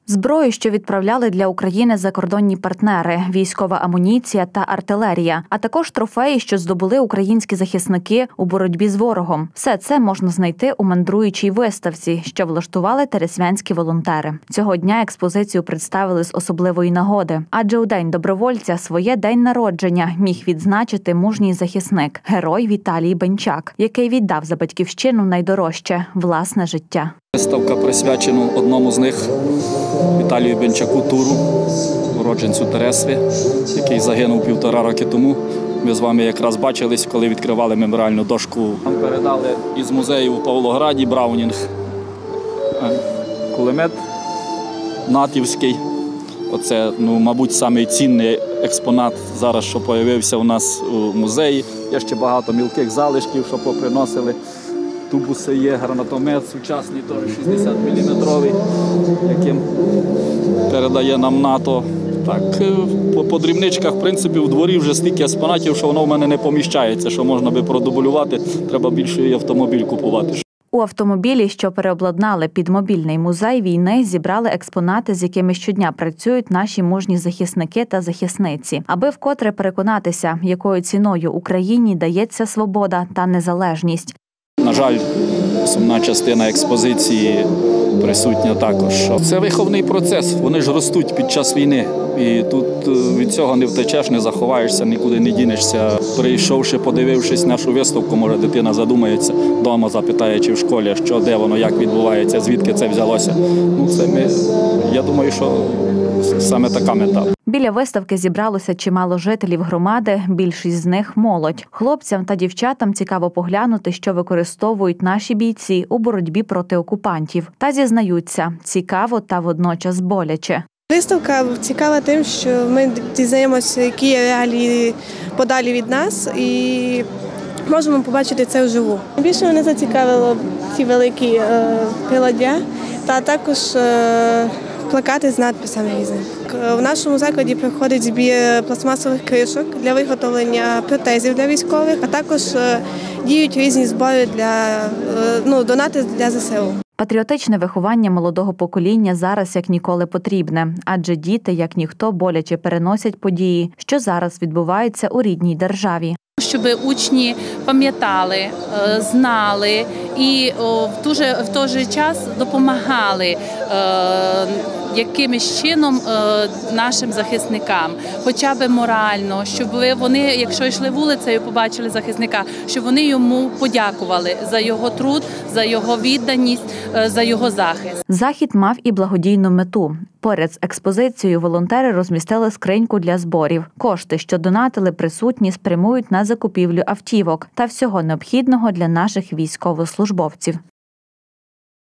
Зброю, що відправляли для України закордонні партнери, військова амуніція та артилерія, а також трофеї, що здобули українські захисники у боротьбі з ворогом. Все це можна знайти у мандруючій виставці, що влаштували тересвянські волонтери. Цього дня експозицію представили з особливої нагоди. Адже у День добровольця своє день народження міг відзначити мужній захисник, герой Віталій Бенчак, який віддав за батьківщину найдорожче – власне життя. Виставка присвячена одному з них, Віталію Бенчаку Туру, уродженцю Тересви, який загинув 1,5 роки тому. Ми з вами якраз бачились, коли відкривали меморіальну дошку. Нам передали із музею у Павлограді Браунінг, кулемет натівський. Оце, мабуть, самий цінний експонат зараз, що з'явився у нас у музеї. Є ще багато мілких залишків, що поприносили. Тубуси є, гранатомет сучасний, теж 60-мм, яким передає нам НАТО. Так, по дрібничках, в принципі, в дворі вже стільки експонатів, що воно в мене не поміщається, що можна би продублювати, треба більший автомобіль купувати. У автомобілі, що переобладнали під мобільний музей війни, зібрали експонати, з якими щодня працюють наші мужні захисники та захисниці, аби вкотре переконатися, якою ціною Україні дається свобода та незалежність. На жаль, основна частина експозиції присутня також. Це виховний процес, вони ж ростуть під час війни. І тут від цього не втечеш, не заховаєшся, нікуди не дінешся. Прийшовши, подивившись нашу виставку, може дитина задумається, вдома запитає, чи в школі, що, де воно, як відбувається, звідки це взялося. Я думаю, що саме така мета. Біля виставки зібралося чимало жителів громади, більшість з них – молодь. Хлопцям та дівчатам цікаво поглянути, що використовують наші бійці у боротьбі проти окупантів. Та зізнаються – цікаво та водночас боляче. Виставка цікава тим, що ми дізнаємося, які є реалії подалі від нас і можемо побачити це вживу. Більше мене зацікавило ці великі приладдя та також плакати з надписами різними. В нашому закладі проходить збір пластмасових кришок для виготовлення протезів для військових, а також діють різні збори донати для ЗСУ. Патріотичне виховання молодого покоління зараз як ніколи потрібне, адже діти, як ніхто, боляче переносять події, що зараз відбуваються у рідній державі. Щоб учні пам'ятали, знали і в той же час допомагали якимось чином нашим захисникам, хоча б морально, щоб вони, якщо йшли вулицею, побачили захисника, щоб вони йому подякували за його труд, за його відданість, за його захист. Захід мав і благодійну мету. Поряд з експозицією волонтери розмістили скриньку для зборів. Кошти, що донатили присутні, спрямують на закупівлю автівок та всього необхідного для наших військовослужбовців.